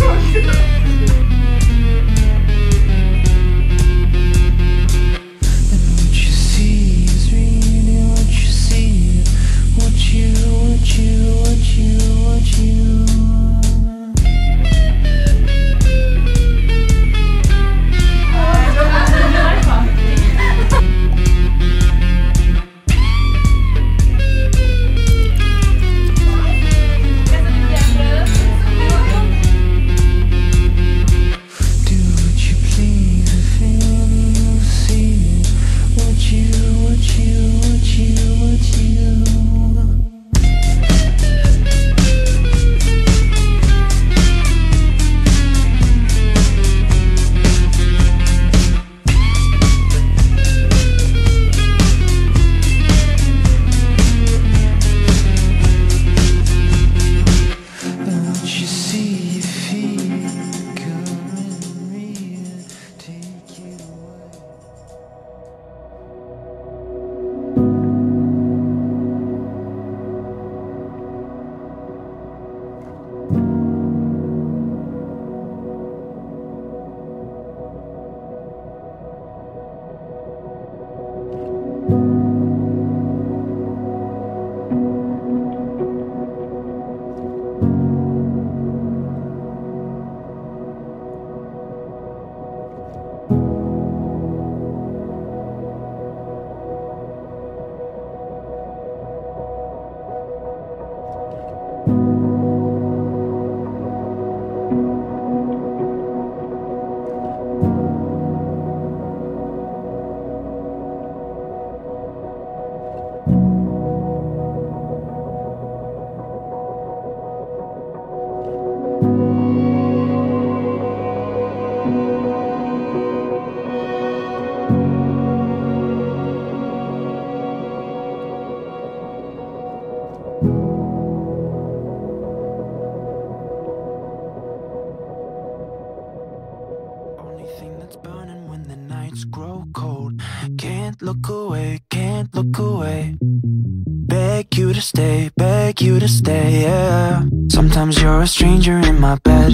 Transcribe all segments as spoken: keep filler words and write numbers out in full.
Can't look away, can't look away. Beg you to stay, beg you to stay, yeah. Sometimes you're a stranger in my bed.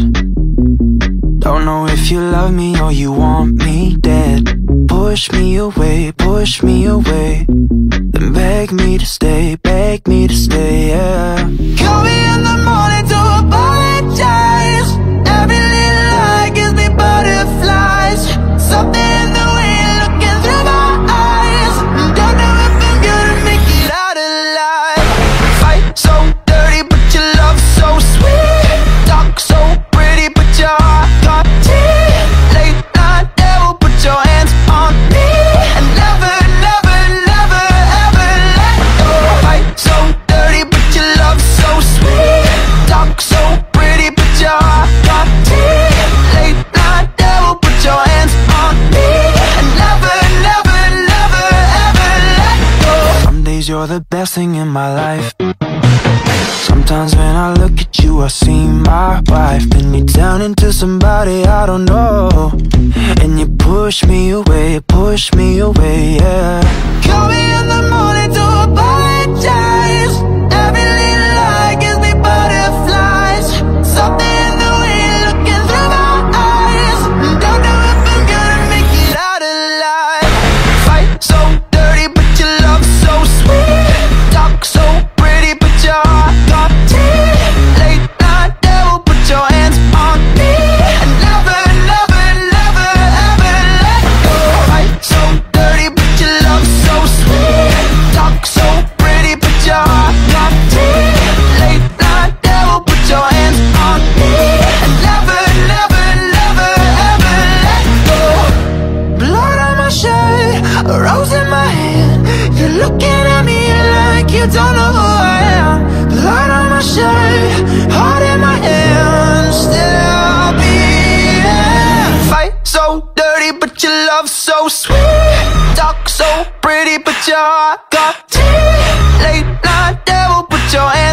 Don't know if you love me or you want me dead. Push me away, push me away. Then beg me to stay, beg me to stay, yeah. Call me in the morning to apologize. Every little lie gives me butterflies. Something in the way you're looking through my eyes. Don't know if I'm gonna make it out alive. Fight so dirty but your love so sweet. Talk so pretty but your heart got teeth. Late night devil, put your hands on me. And never, never, never, ever let go. Fight so dirty but your love so sweet. Talk so pretty but your heart got teeth. Late night devil, put your hands on me. And never, never, never, ever let go. Some days you're the best thing in my life. Sometimes when I look at you I see my wife. Then you turn into somebody I don't know. And you push me away, push me away, yeah. Call me in the morning to apologize. Every little lie gives me butterflies. Something in the way you're looking through my eyes. Don't know if I'm gonna make it out alive. Fight so dirty but your love so sweet. Talk so pretty but your heart got teeth. Late night devil, put your hands on me. And never, never, never, ever let go. Fight so dirty but your love so sweet. Talk so pretty but your heart got teeth. Late night devil, put your hands on me. And never, never, never, ever let go. Blood on my shirt, a rose in my hand. You're looking at me like you don't know who I am. Blood on my shirt, heart in my hand. Still be here. Fight so dirty but your love so sweet. Talk so pretty but your heart got teeth. Late night devil, put your hands